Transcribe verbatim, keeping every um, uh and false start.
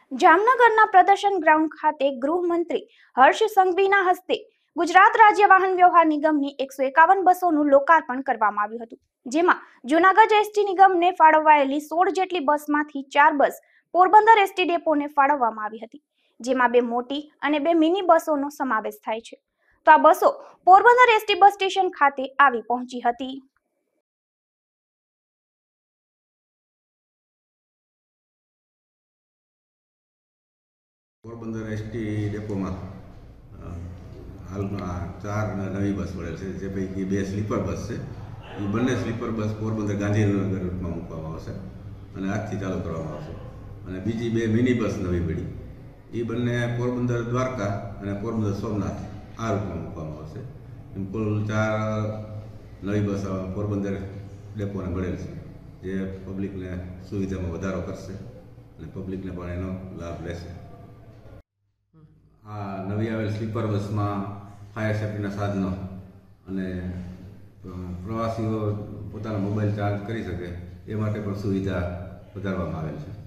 જામનગરના પ્રદર્શન ગ્રાઉન્ડ ખાતે ગૃહમંત્રી હર્ષ સંઘવીના હસ્તે ગુજરાત રાજ્ય વાહન વ્યવહાર નિગમની એકસો એકાવન બસોનું લોકાર્પણ કરવામાં આવ્યું હતું, જેમાં જૂનાગઢ એસટી નિગમને ફાળવાયેલી સોળ જેટલી બસમાંથી ચાર બસ પોરબંદર એસટી ડેપોને ફાળવવામાં આવી હતી, જેમાં બે મોટી અને બે મિની બસોનો સમાવેશ થાય છે. તો આ બસો પોરબંદર એસટી બસ સ્ટેશન ખાતે આવી પહોંચી હતી. પોરબંદર એસટી ડેપોમાં હાલમાં ચાર નવી બસ મળેલ છે, જે પૈકી બે સ્લીપર બસ છે. એ બંને સ્લીપર બસ પોરબંદર ગાંધીનગર રૂટમાં મૂકવામાં આવશે અને આજથી ચાલુ કરવામાં આવશે. અને બીજી બે મિની બસ નવી મળી, એ બંને પોરબંદર દ્વારકા અને પોરબંદર સોમનાથ આ રૂટમાં મૂકવામાં આવશે. એમ કુલ ચાર નવી બસ પોરબંદર ડેપોને મળેલ છે, જે પબ્લિકને સુવિધામાં વધારો કરશે અને પબ્લિકને પણ એનો લાભ લેશે. આ નવી આવેલ સ્લીપર બસમાં ફાયર સેફ્ટીના સાધનો અને પ્રવાસીઓ પોતાનો મોબાઈલ ચાર્જ કરી શકે એ માટે પણ સુવિધા વધારવામાં આવેલ છે.